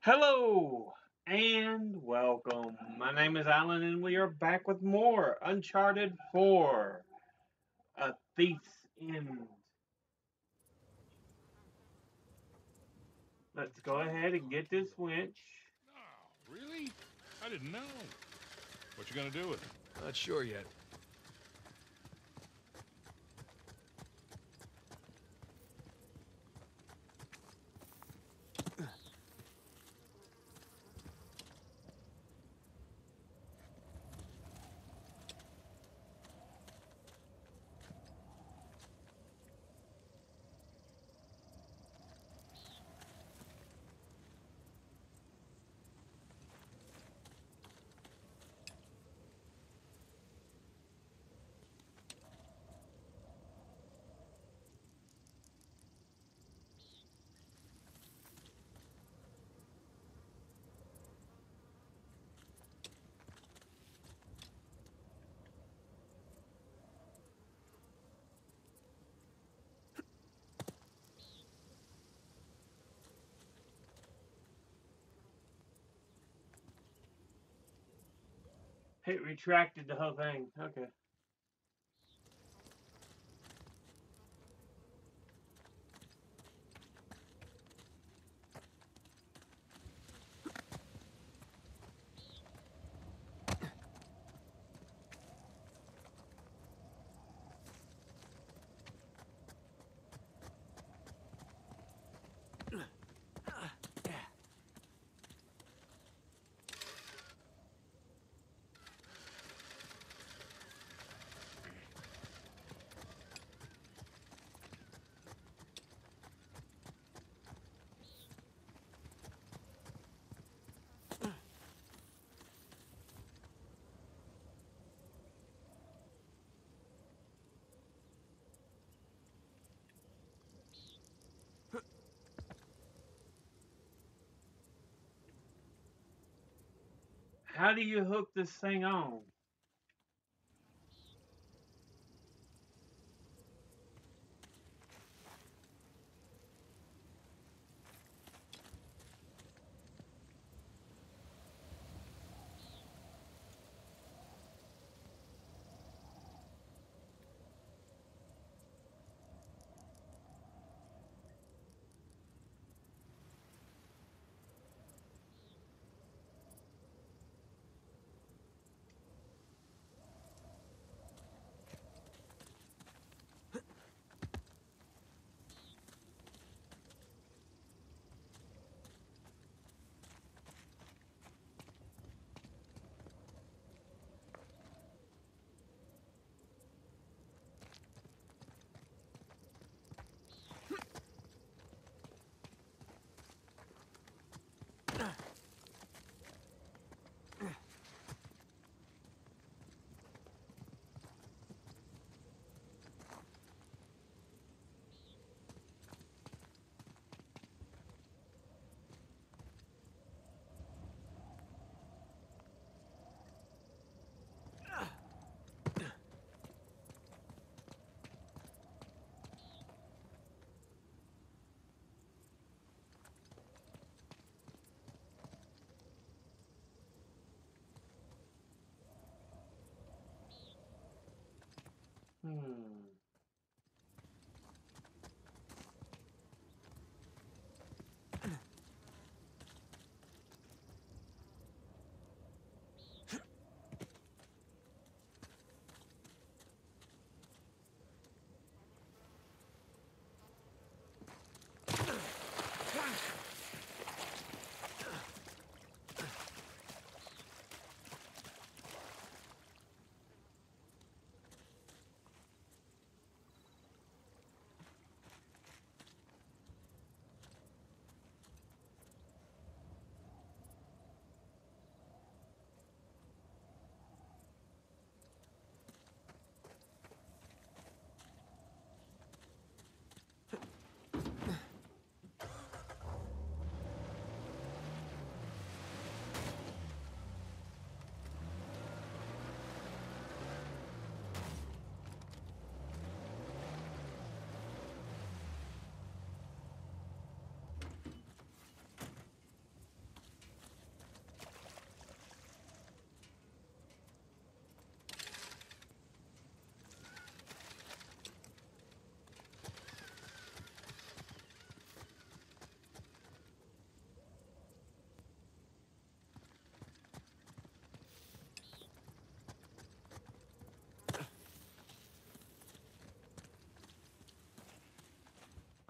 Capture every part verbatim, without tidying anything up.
Hello and welcome. My name is Alan, and we are back with more Uncharted four, A Thief's End. Let's go ahead and get this winch. Oh, really? I didn't know. What you gonna do with it? Not sure yet. It retracted the whole thing. Okay. How do you hook this thing on? Hmm.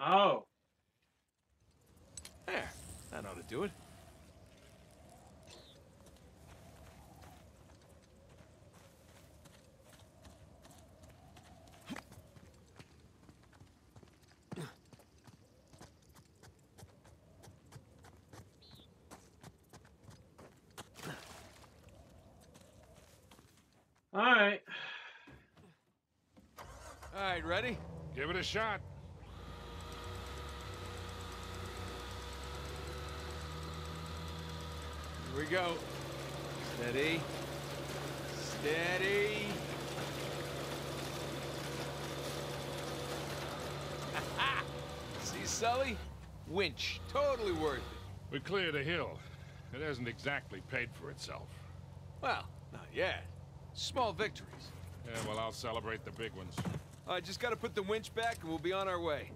Oh. There. That ought to do it. All right. All right, ready? Give it a shot. Here we go. Steady. Steady. See, Sully? Winch. Totally worth it. We cleared a hill. It hasn't exactly paid for itself. Well, not yet. Small victories. Yeah, well, I'll celebrate the big ones. I just gotta put the winch back and we'll be on our way.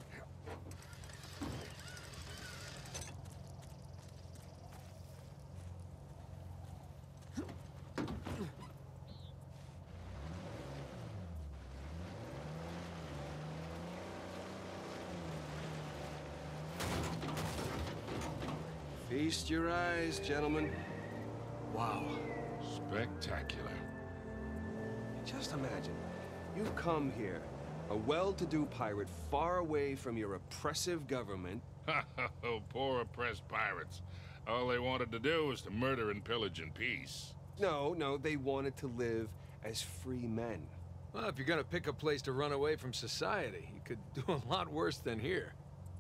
Feast your eyes, gentlemen. Wow. Spectacular. Just imagine, you come here, a well-to-do pirate far away from your oppressive government. Oh, poor oppressed pirates. All they wanted to do was to murder and pillage in peace. No, no, they wanted to live as free men. Well, if you're gonna pick a place to run away from society, you could do a lot worse than here.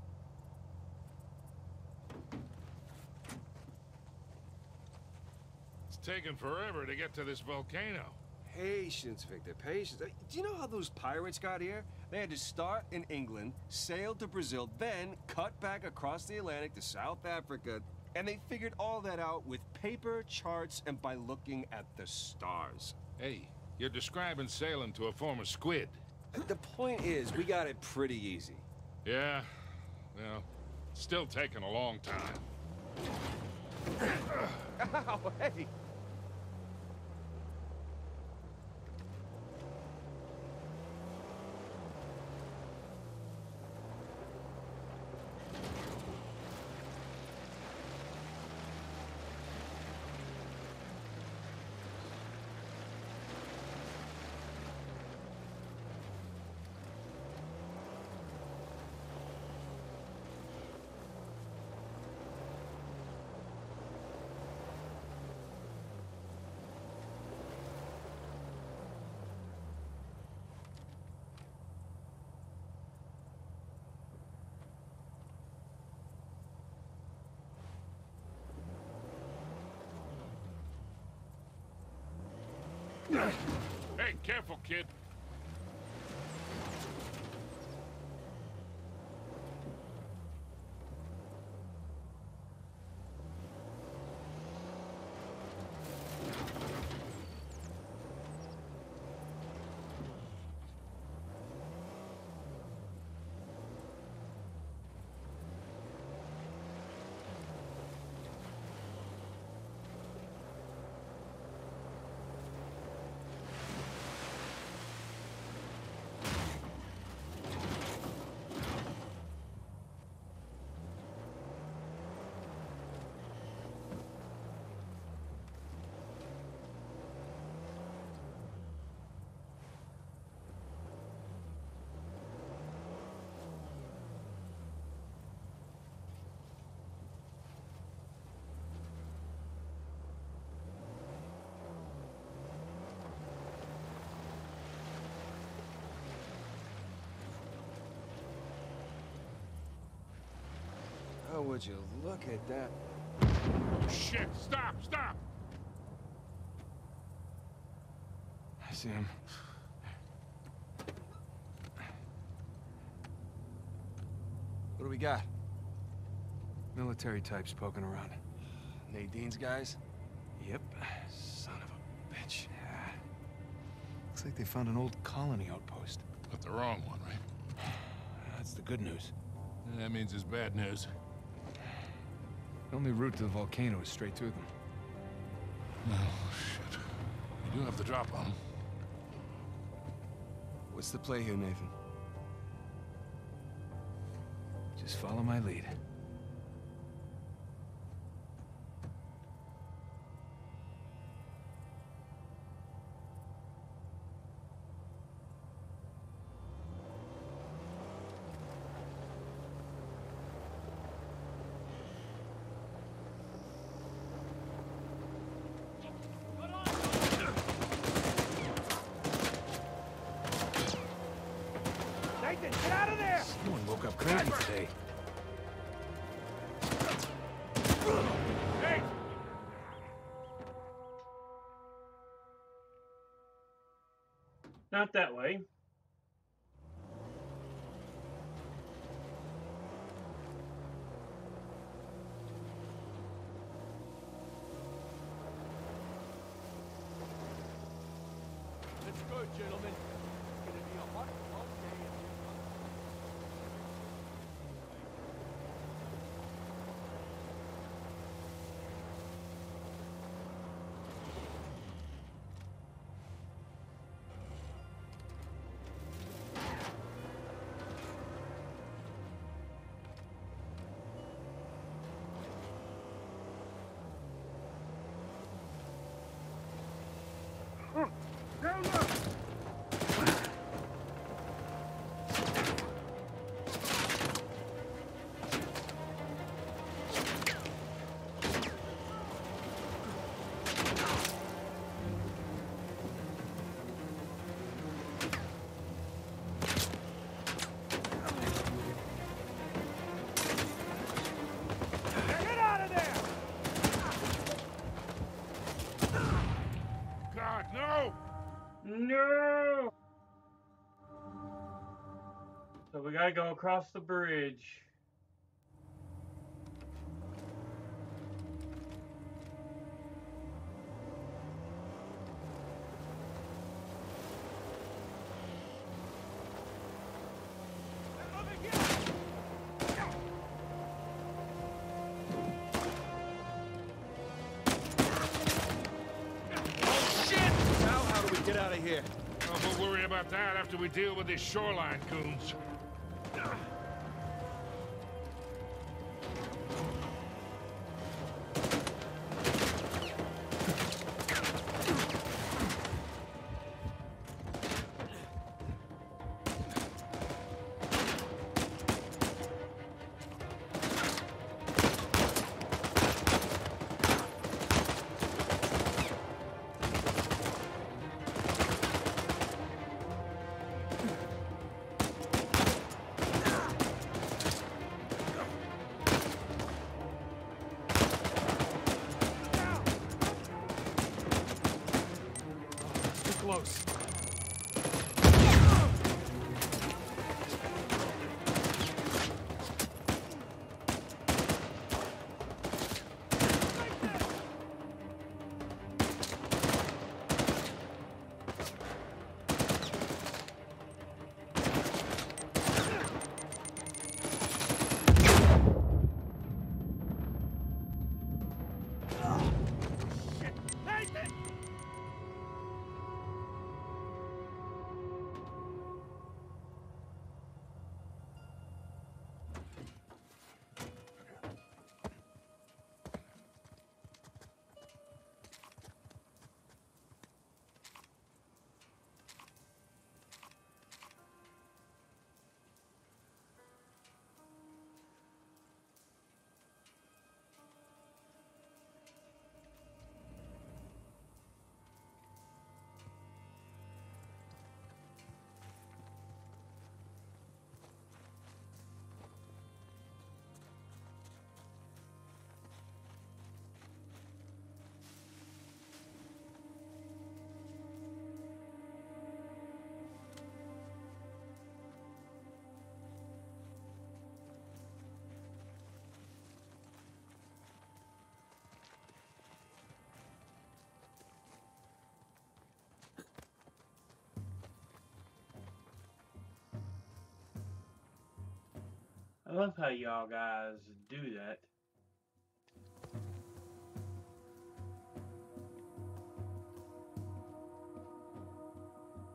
It's taken forever to get to this volcano. Patience, Victor, patience. Uh, Do you know how those pirates got here? They had to start in England, sail to Brazil, then cut back across the Atlantic to South Africa, and they figured all that out with paper, charts, and by looking at the stars. Hey, you're describing sailing to a former squid. Uh, The point is, we got it pretty easy. Yeah, well, still taking a long time. Ow, hey! Hey, careful, kid. Oh, would you look at that? Oh, shit, stop, stop! I see him. What do we got? Military types poking around. Nadine's guys? Yep. Son of a bitch. Yeah. Looks like they found an old colony outpost. But the wrong one, right? That's the good news. That means it's bad news. The only route to the volcano is straight through them. Oh, shit. You do have the drop on them. What's the play here, Nathan? Just follow my lead. Nathan, get out of there! Someone woke up crazy today. Hey! Not that way. Let's go, gentlemen. It's gonna be a hot, hot day. Down low! Get out of there! God, no! No! So we gotta go across the bridge. Over here! Oh, shit! Now how do we get out of here? Oh, we'll worry about that after we deal with these shoreline goons. Too close. Nathan! I love how y'all guys do that.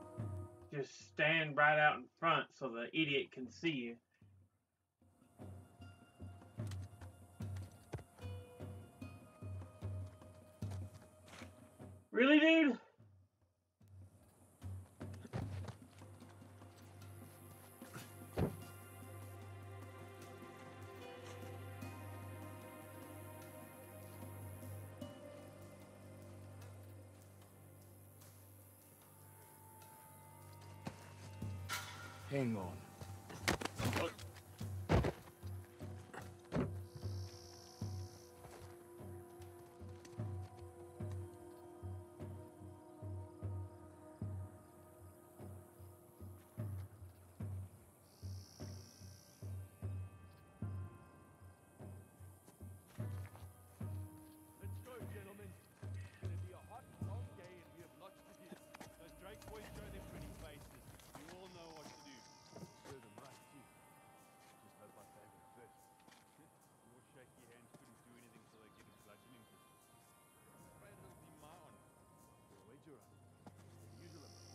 Just stand right out in front so the idiot can see you. Really, dude? Hang on. Let's go, gentlemen. It's gonna be a hot, long day and we have lots to do. Those Drake boys show their pretty faces. You all know what to do. Serve them right, too. Just hope I save them first. Your shaky hands couldn't do anything till they get a bludgeoning distance. I'm afraid it'll be my honor. Your wager on. Usual amount.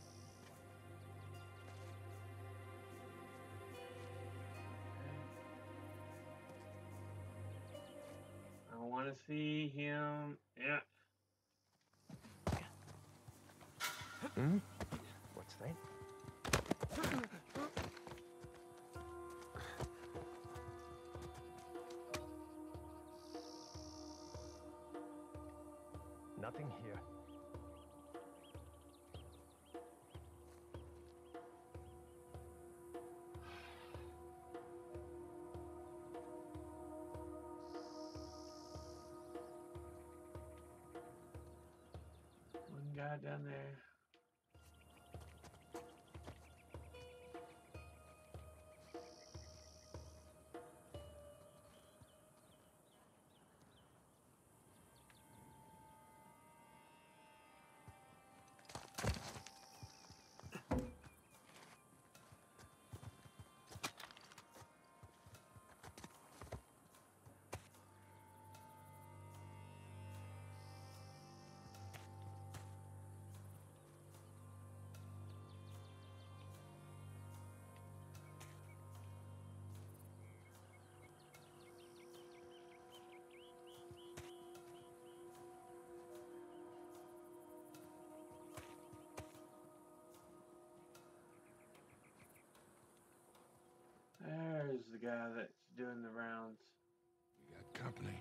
I want to see him. Yeah. Hmm? What's that? Nothing here. One guy down there. There's the guy that's doing the rounds. We got company.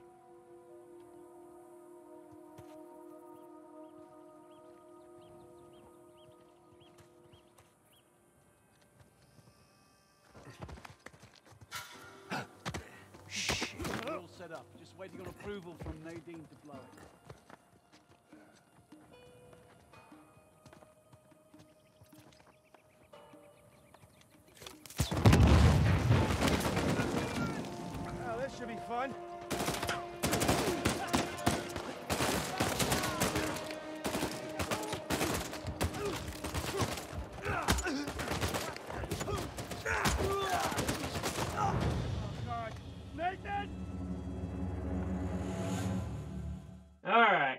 We're all set up. Just waiting on approval from Nadine to blow it. Oh, this should be fun. Nathan! All right.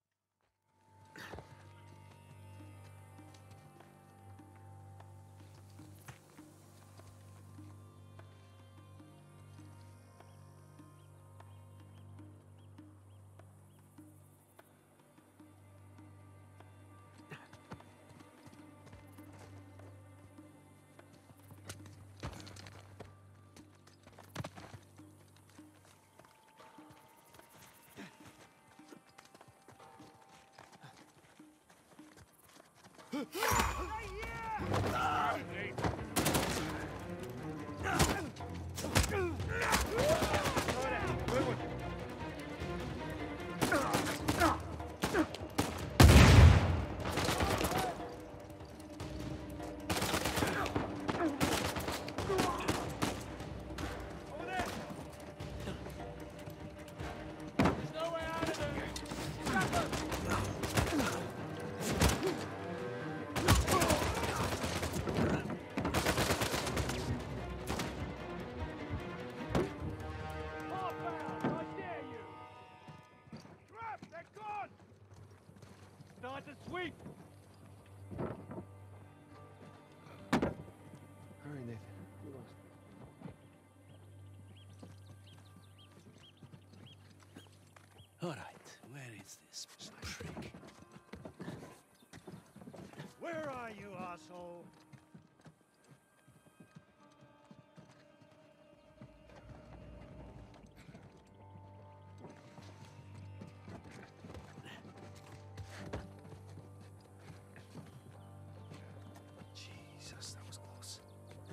Start to sweep! Hurry, Nathan. We lost. All right, where is this prick? Where are you, asshole? Jesus, that was close.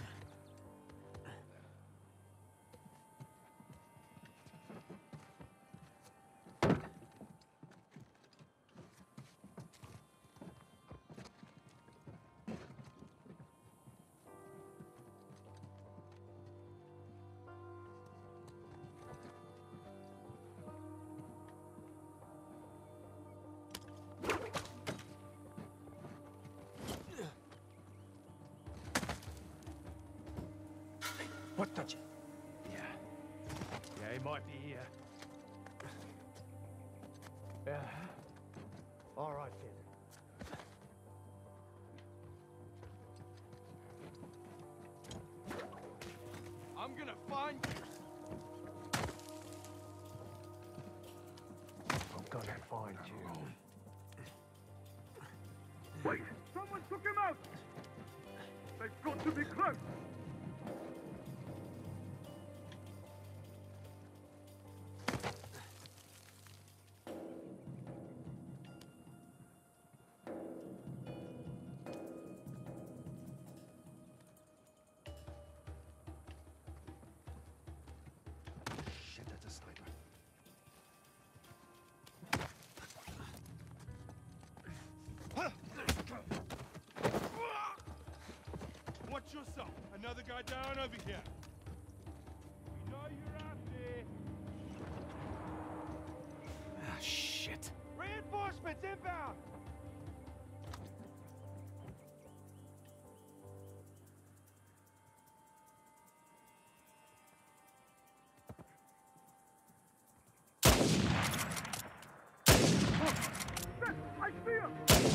What the? Yeah. Yeah, he might be here. Yeah. All right, kid. I'm gonna find you. I'm gonna find you. Wait! Someone took him out! They've got to be close! Shit, that's a sniper. Watch yourself! Another guy down over here! We know you're out there! Ah, shit. Reinforcements inbound! I see him!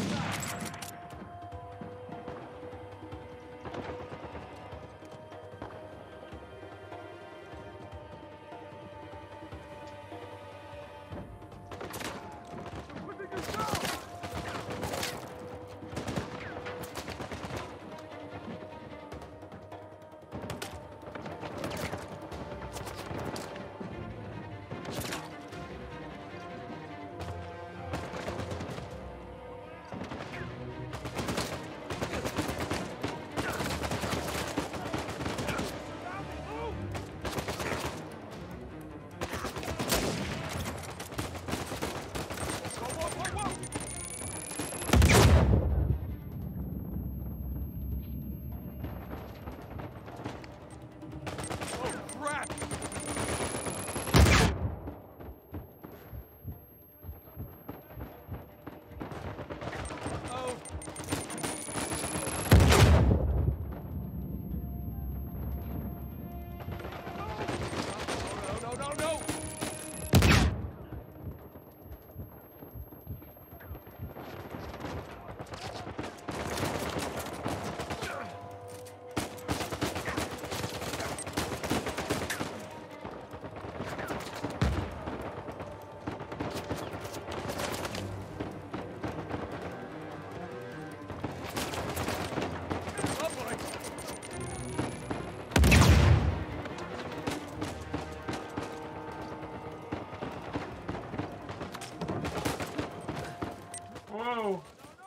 Whoa!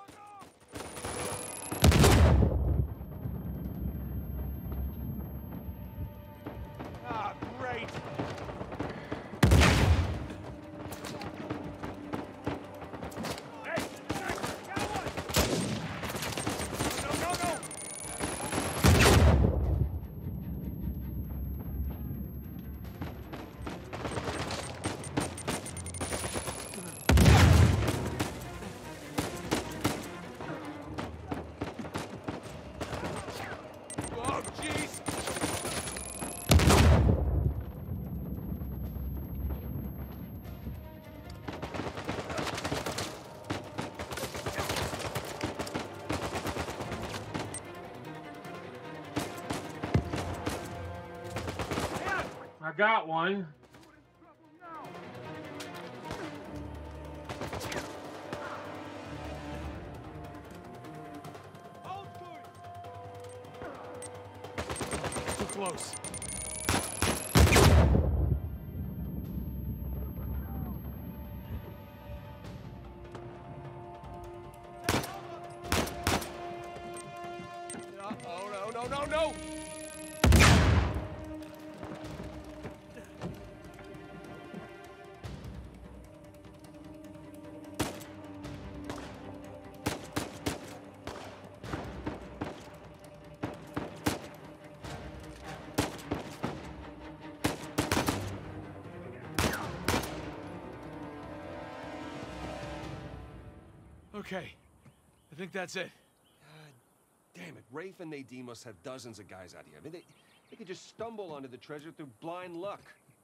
Ah, great! Hey! Sniper, got one! No, no, no! Oh, jeez! I got one. close. Oh, no, no, no, no! Okay, I think that's it. God damn it, Rafe and Nadine must have dozens of guys out here. I mean, they, they could just stumble onto the treasure through blind luck.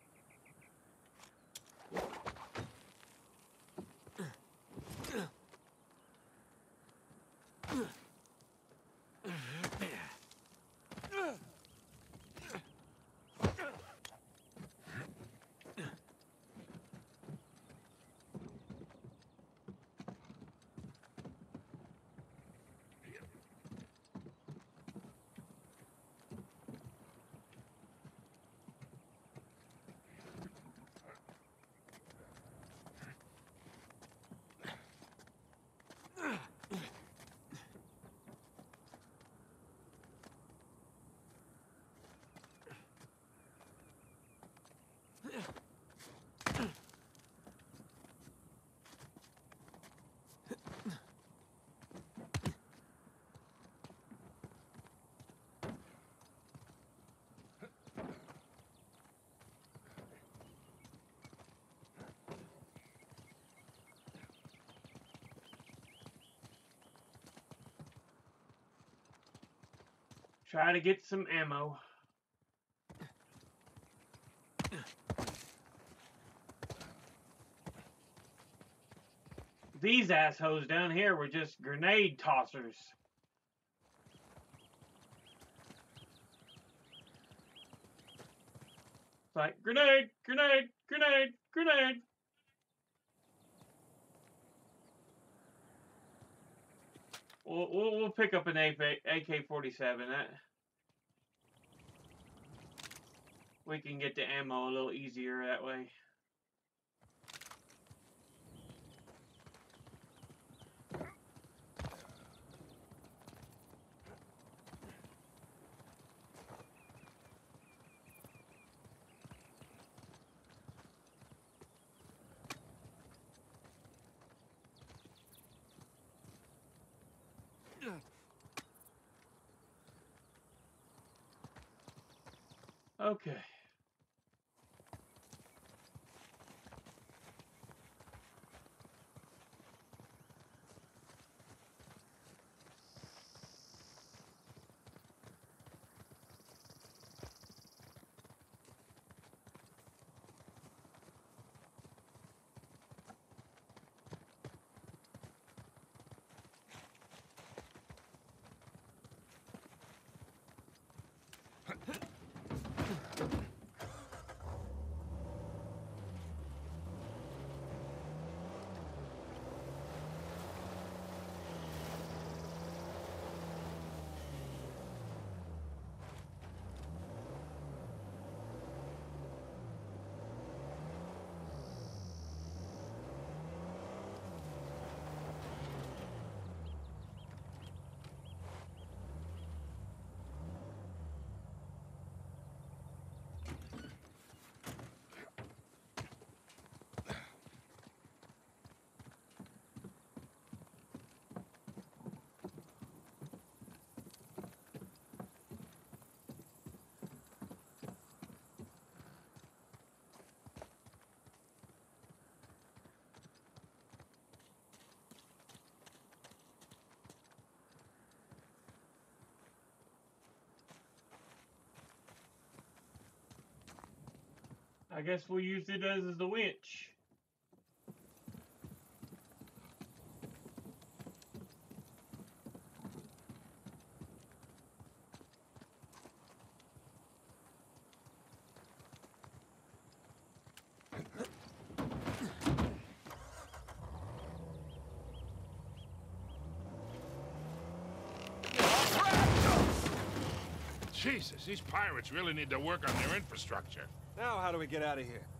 Try to get some ammo. These assholes down here were just grenade tossers. It's like, grenade, grenade, grenade, grenade. We'll, we'll, we'll pick up an A K forty-seven. That we can get the ammo a little easier that way. Okay. I guess we'll use it as the winch. Jesus, these pirates really need to work on their infrastructure. Now, how do we get out of here?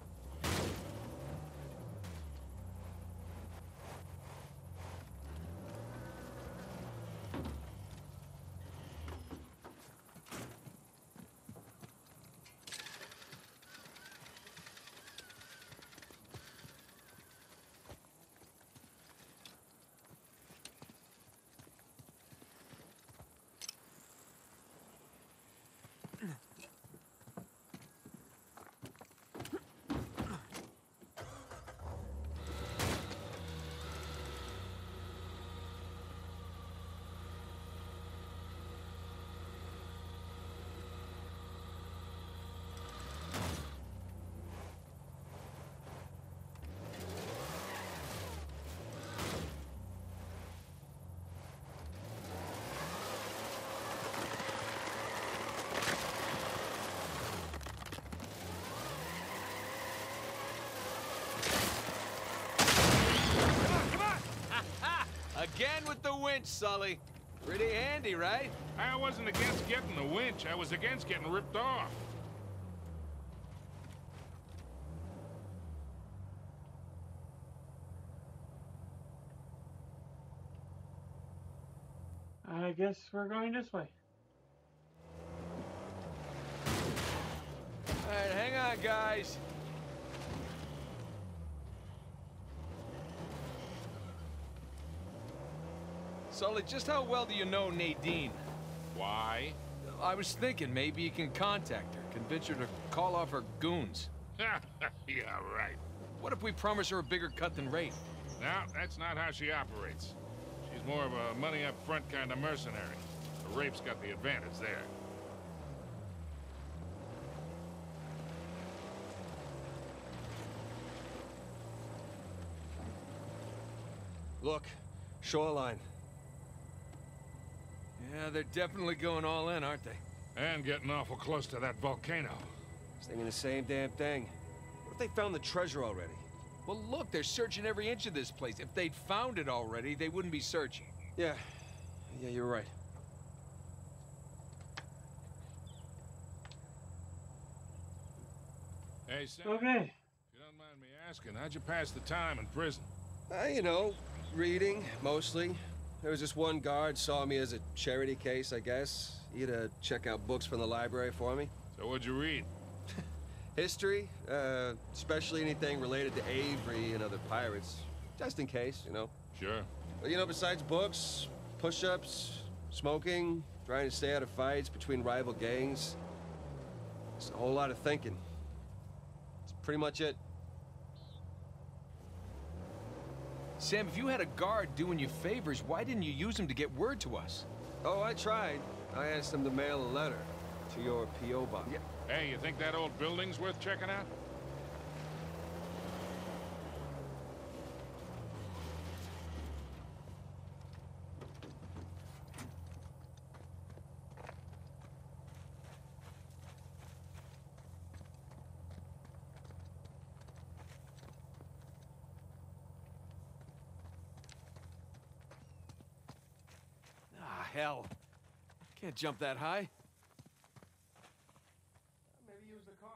Again with the winch, Sully. Pretty handy, right? I wasn't against getting the winch. I was against getting ripped off. I guess we're going this way. All right, hang on, guys. Sully, just how well do you know Nadine? Why? I was thinking maybe you can contact her, convince her to call off her goons. Yeah, right. What if we promise her a bigger cut than Rafe? No, that's not how she operates. She's more of a money-up-front kind of mercenary. The Rafe's got the advantage there. Look, shoreline. Yeah, they're definitely going all in, aren't they? And getting awful close to that volcano. Just thinking the same damn thing. What if they found the treasure already? Well, look, they're searching every inch of this place. If they'd found it already, they wouldn't be searching. Yeah. Yeah, you're right. Hey, Sam, Okay. if you don't mind me asking, how'd you pass the time in prison? Uh, you know, reading, mostly. There was this one guard saw me as a charity case, I guess. He had to check out books from the library for me. So what'd you read? History, uh, especially anything related to Avery and other pirates. Just in case, you know. Sure. But, you know, besides books, push-ups, smoking, trying to stay out of fights between rival gangs, it's a whole lot of thinking. It's pretty much it. Sam, if you had a guard doing you favors, why didn't you use him to get word to us? Oh, I tried. I asked him to mail a letter to your P O box. Yeah. Hey, you think that old building's worth checking out? Ah, hell. Can't jump that high. Maybe use the car.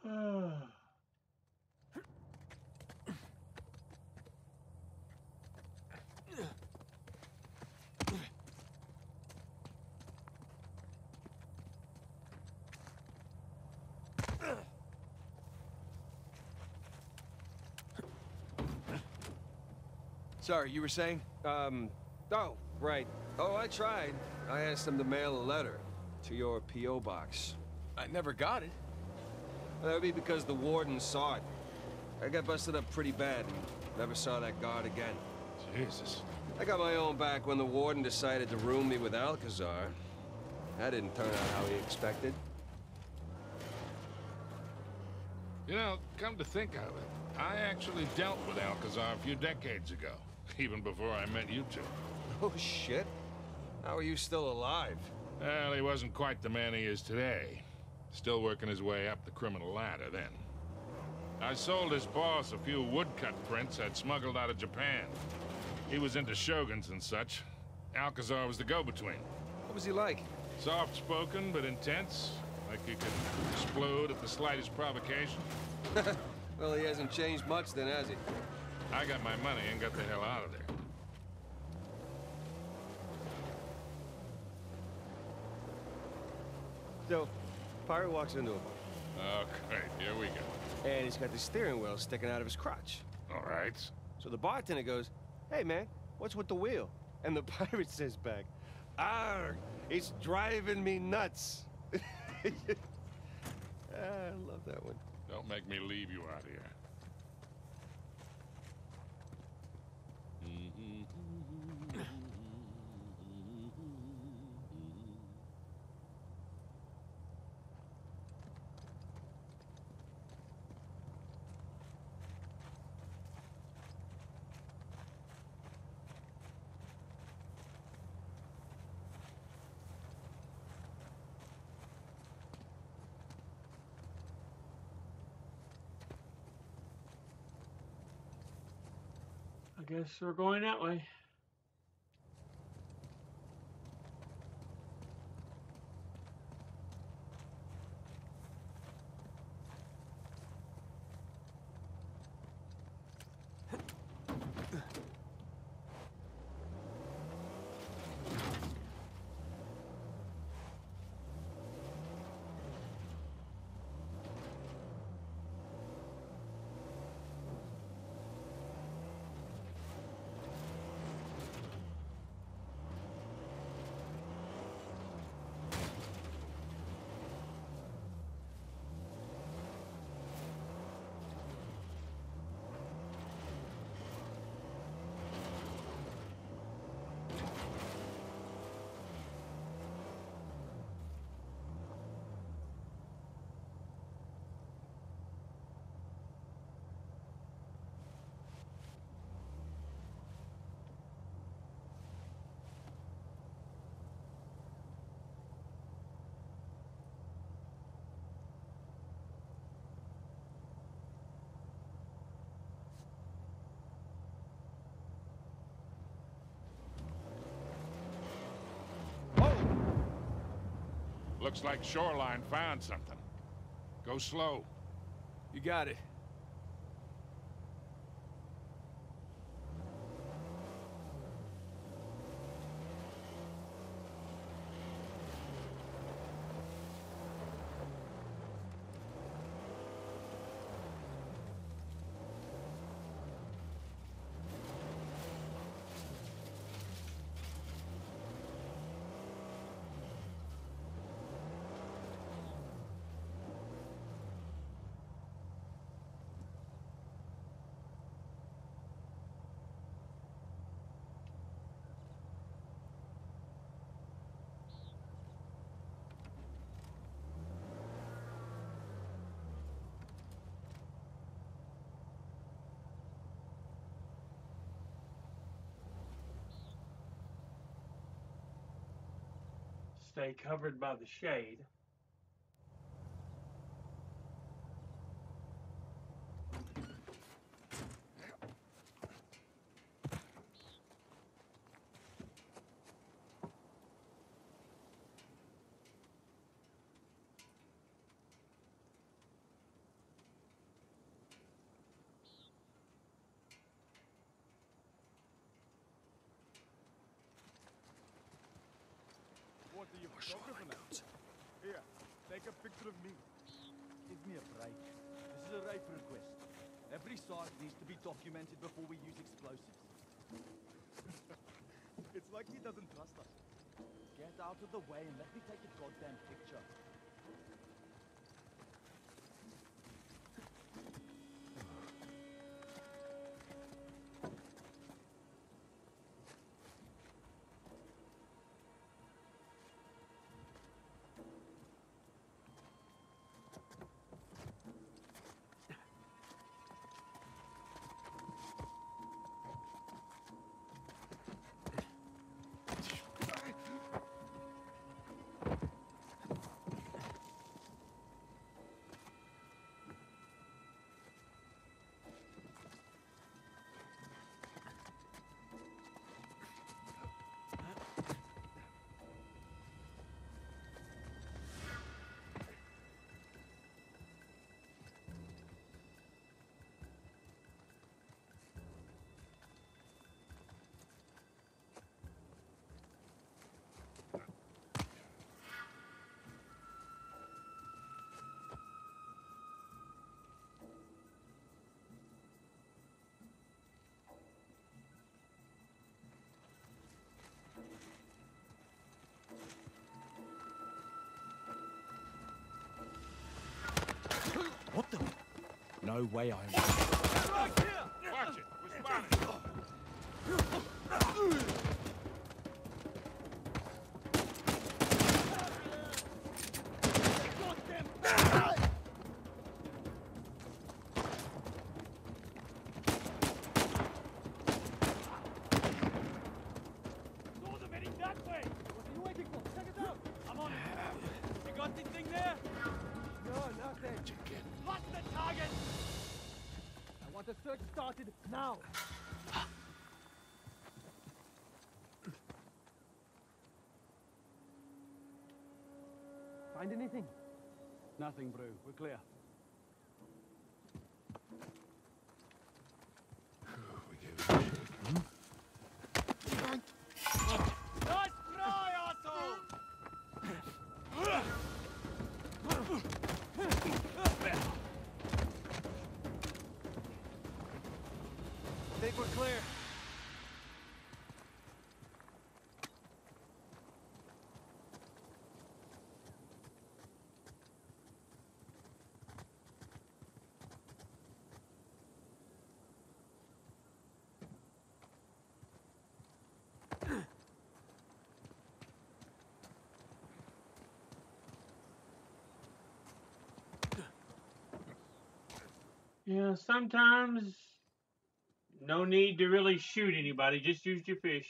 Sorry, you were saying? Um, oh, right. Oh, I tried. I asked them to mail a letter to your P O box. I never got it. That would be because the warden saw it. I got busted up pretty bad and never saw that guard again. Jesus. I got my own back when the warden decided to room me with Alcazar. That didn't turn out how he expected. You know, come to think of it, I actually dealt with Alcazar a few decades ago, even before I met you two. Oh, shit. How are you still alive? Well, he wasn't quite the man he is today. Still working his way up the criminal ladder then. I sold his boss a few woodcut prints I'd smuggled out of Japan. He was into shoguns and such. Alcazar was the go-between. What was he like? Soft-spoken, but intense. Like he could explode at the slightest provocation. Well, he hasn't changed much then, has he? I got my money and got the hell out of there. So, pirate walks into him, Okay, here we go. and he's got the steering wheel sticking out of his crotch. All right. So the bartender goes, "Hey, man, what's with the wheel?" And the pirate says back, "Arr, it's driving me nuts." Ah, I love that one. Don't make me leave you out here. I guess we're going that way. Looks like Shoreline found something. Go slow. You got it. Stay covered by the shade. what, are you a photographer now? Here, take a picture of me. Give me a break. This is a rape request. Every site needs to be documented before we use explosives. It's like he doesn't trust us. Get out of the way and let me take a goddamn picture. What the? No way I am. Watch it. We're spotted. Saw them heading that way! What are you waiting for? Check it out! I'm on it! You got anything there? No, nothing. Lost the target! I want the search started now! Find anything? Nothing, bro. We're clear. We gave it a shake. Nice try, asshole! Think we're clear. Yeah, sometimes no need to really shoot anybody, just use your fish.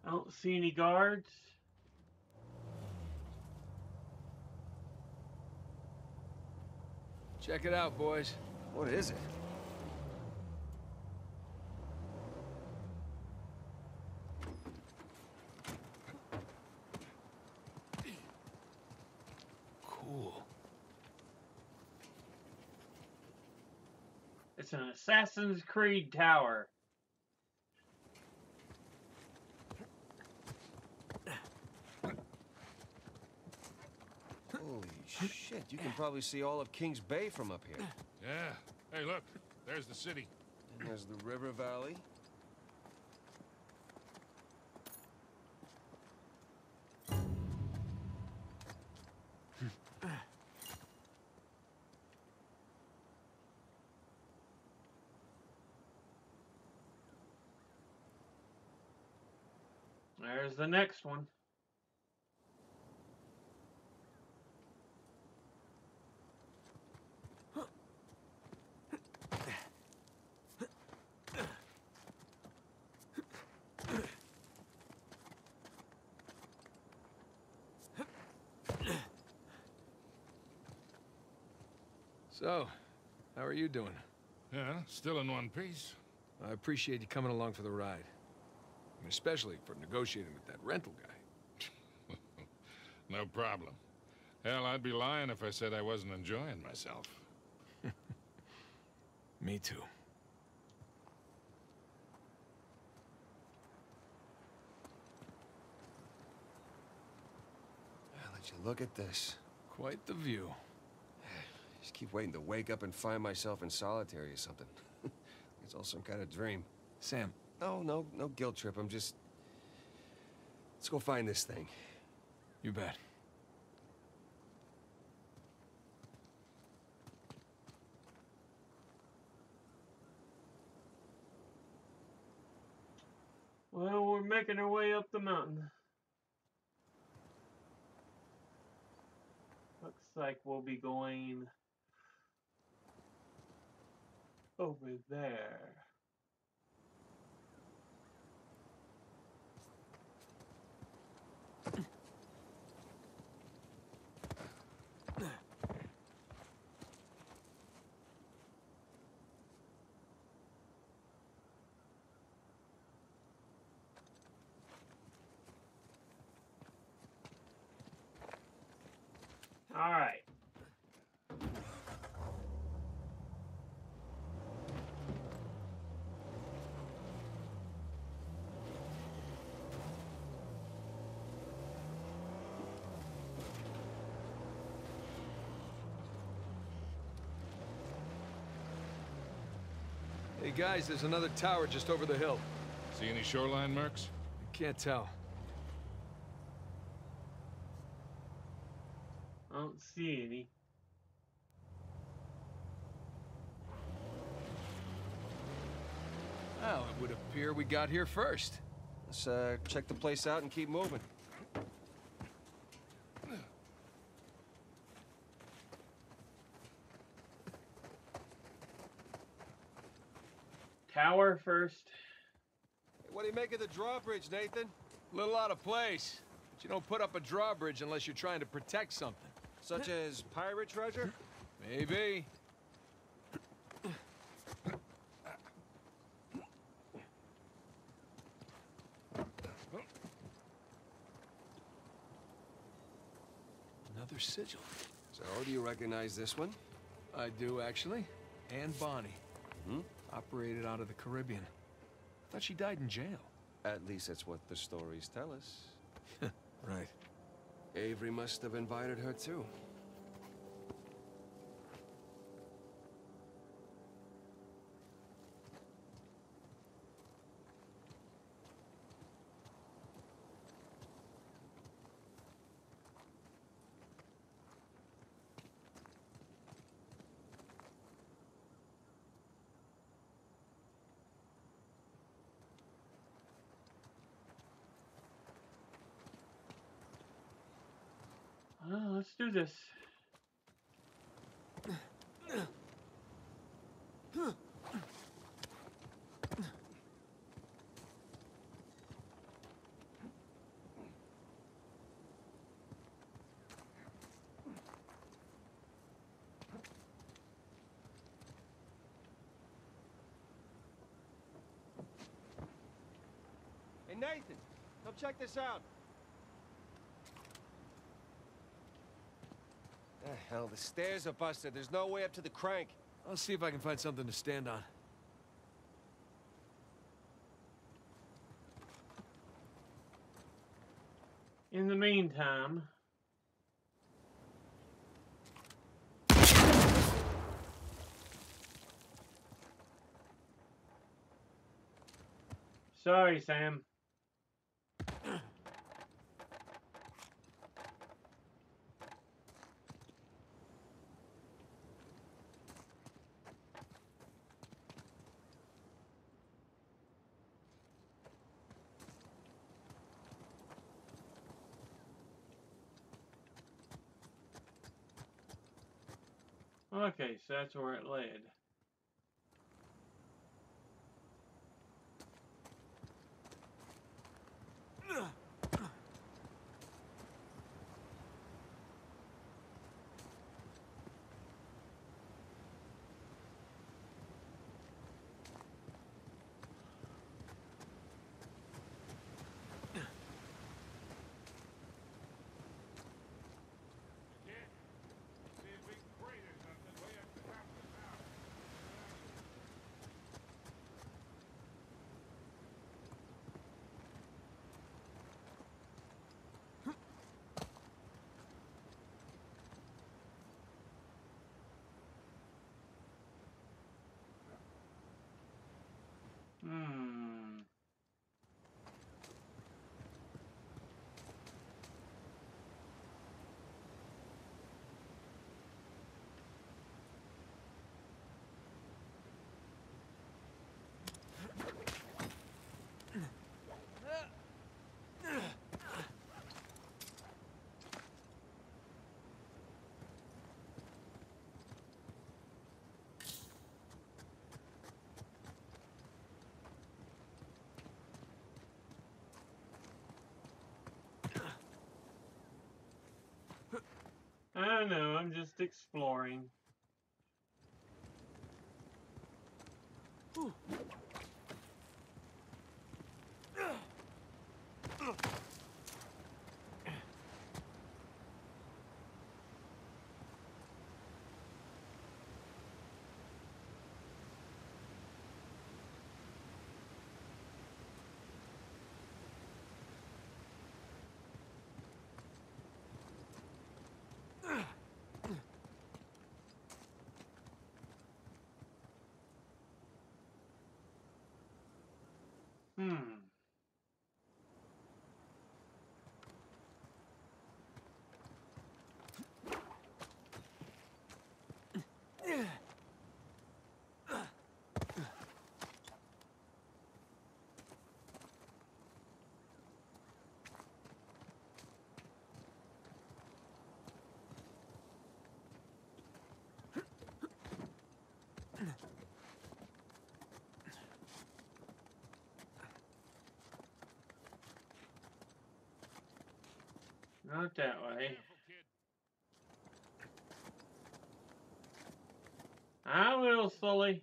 I don't see any guards. Check it out, boys. What is it? Cool. It's an Assassin's Creed tower. Holy shit, you can probably see all of Kings Bay from up here. Yeah. Hey, look. There's the city. And there's the river valley. There's the next one. So, how are you doing? Yeah, still in one piece. I appreciate you coming along for the ride. I mean, especially for negotiating with that rental guy. No problem. Hell, I'd be lying if I said I wasn't enjoying myself. Me too. I'll let you look at this. Quite the view. Just keep waiting to wake up and find myself in solitary or something. It's all some kind of dream. Sam. No, no, no guilt trip. I'm just... Let's go find this thing. You bet. Well, we're making our way up the mountain. Looks like we'll be going over there. All right. Hey guys, there's another tower just over the hill. See any shoreline marks? Can't tell. I don't see any. Well, it would appear we got here first. Let's uh, check the place out and keep moving. Tower first. What do you make of the drawbridge, Nathan? A little out of place. But you don't put up a drawbridge unless you're trying to protect something. Such as pirate treasure? Maybe. Another sigil. So, do you recognize this one? I do, actually. Anne Bonny. Hmm? Operated out of the Caribbean. Thought she died in jail. At least that's what the stories tell us. Right. Avery must have invited her, too. Well, let's do this. Nathan, come check this out. The hell, the stairs are busted. There's no way up to the crank. I'll see if I can find something to stand on. In the meantime, sorry, Sam. Okay, so that's where it led. Hmm. I know, I'm just exploring. Hmm. Not that way. I will, Sully.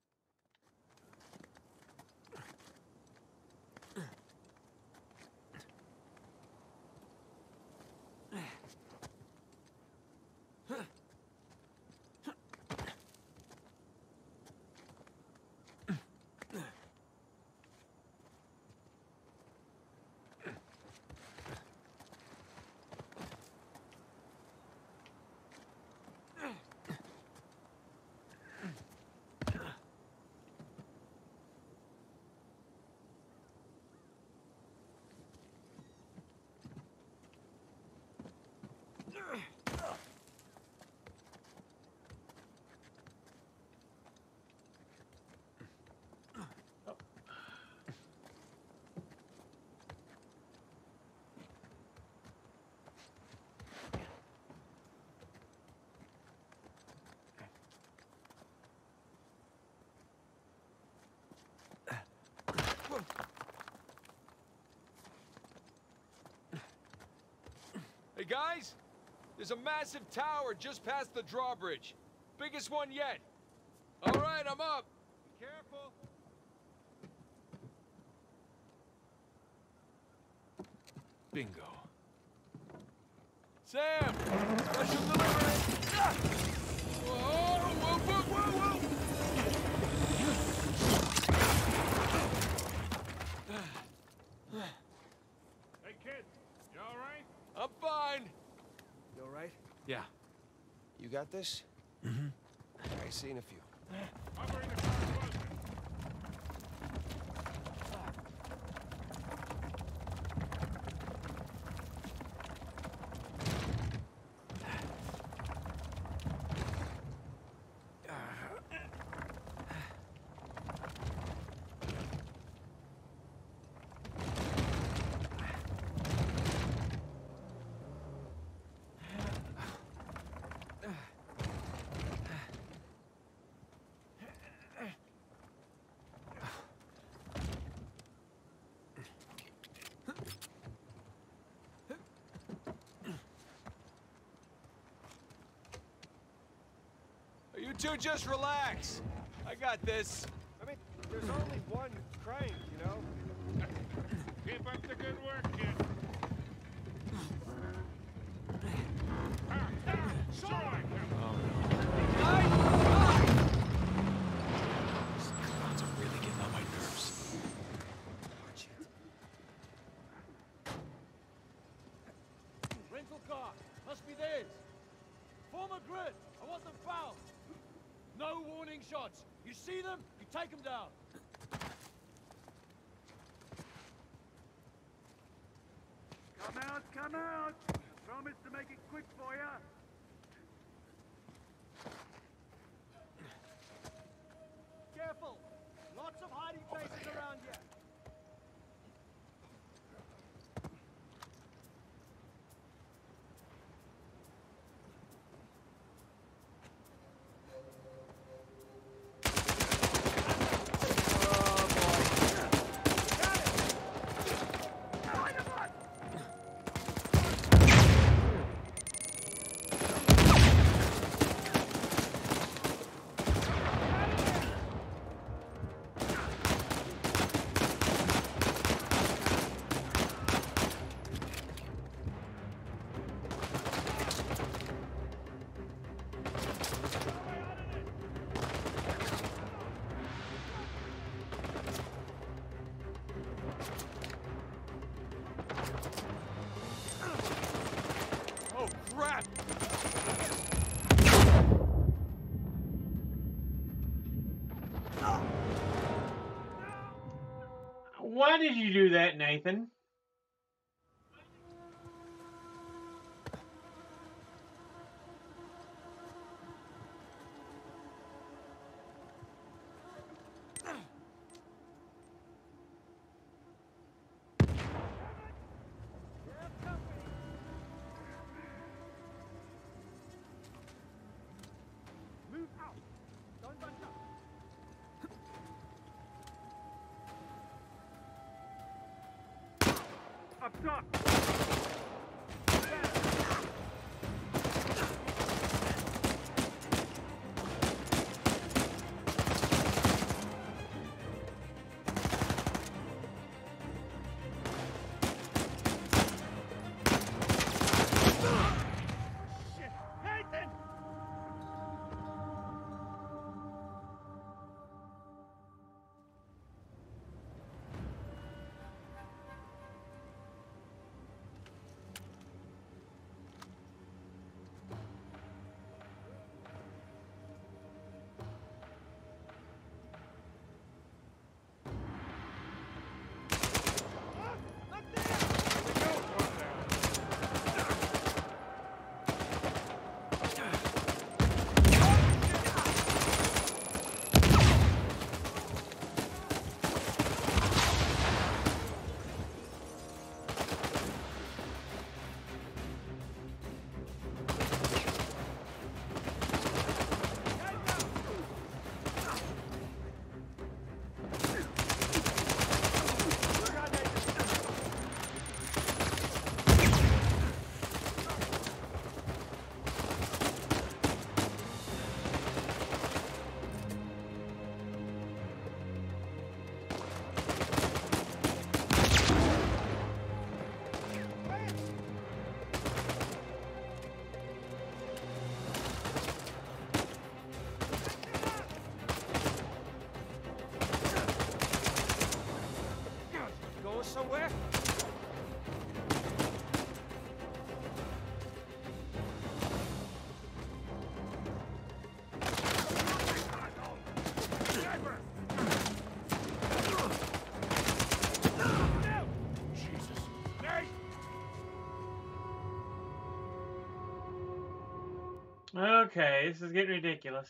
Hey guys, there's a massive tower just past the drawbridge. Biggest one yet. All right, I'm up. Be careful. Bingo. Sam! Special delivery! Ah! Whoa, whoa, whoa, whoa, whoa! Hey, kid, you all right? I'm fine. You all right? Yeah. You got this? Mm-hmm. All right, see you in a few. Hovering the car closer. You two just relax. I got this. I mean, there's only one crank, you know? Keep up the good work, kid. Ah, ah, sure I can. These clowns are really getting on my nerves. Watch it. Rental car. Must be theirs. Form a grid. I want them fouled. No warning shots. You see them, you take them down. Come out, come out! I promise to make it quick for you. Careful. Lots of hiding places around here. Oh, crap! Why did you do that, Nathan? Move out. Don't bunch up. Up top! Shit. Nathan! Okay, this is getting ridiculous.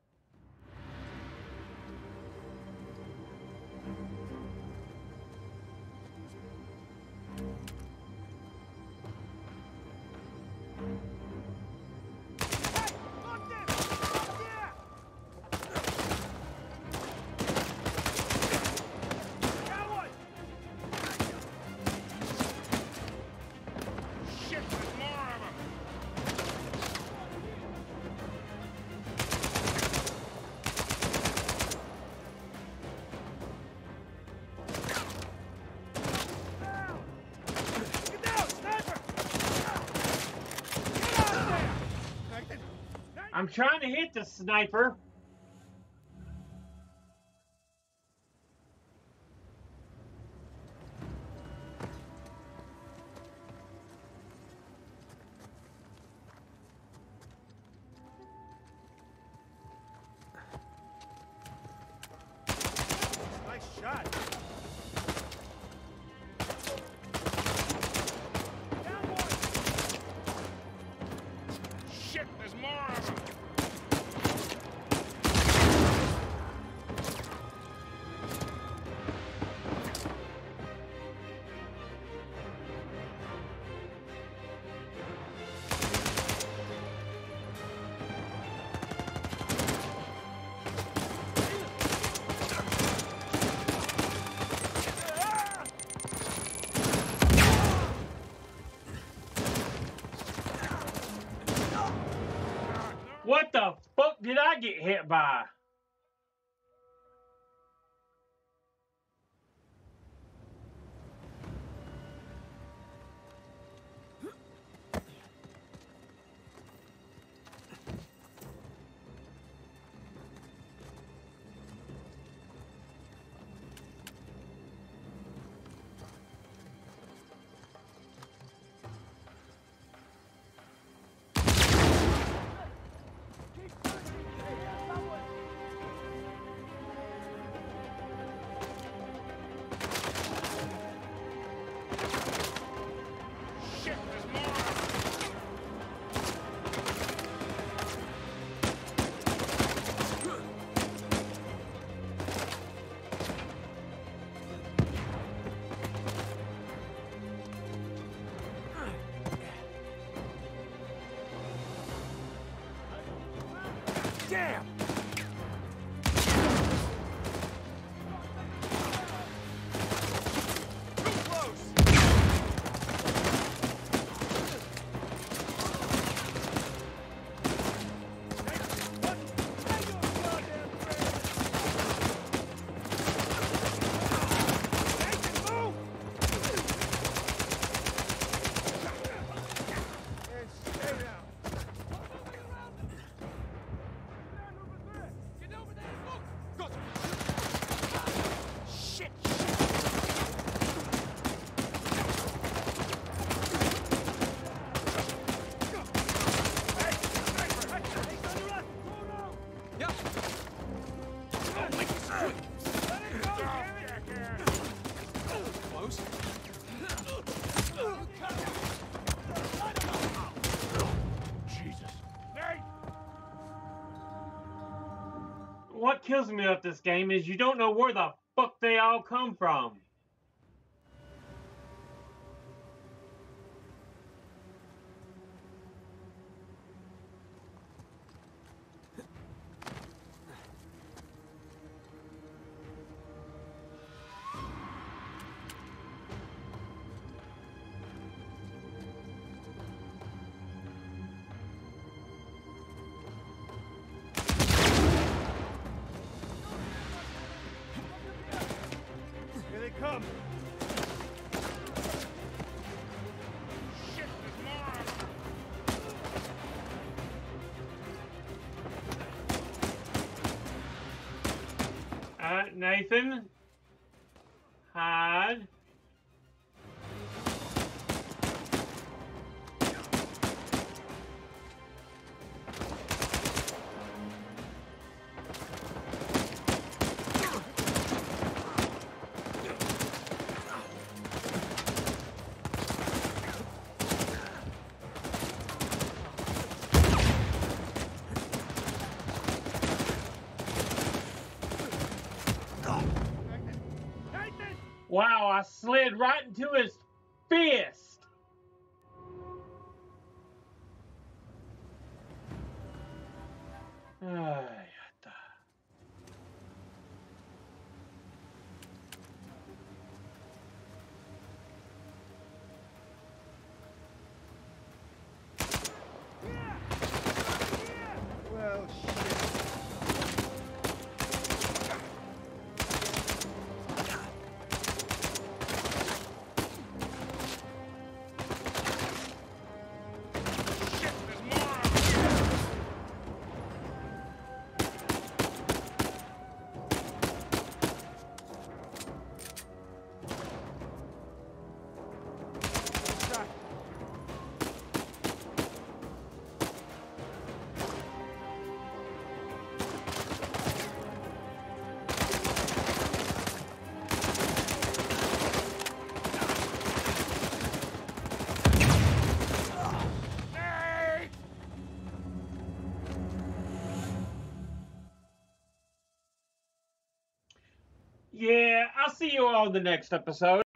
Shit, there's more of them! I'm trying to hit the sniper. Nice shot. Shit, there's more of them! What the fuck did I get hit by? Shit, there's more of them! Damn! Close. Jesus. Nate! What kills me about this game is you don't know where the fuck they all come from. Here they come. Shit, there's more of them! Uh, Nathan? Hide. Wow, I slid right into his fist. Ay. Well, shit. Yeah, I'll see you all in the next episode.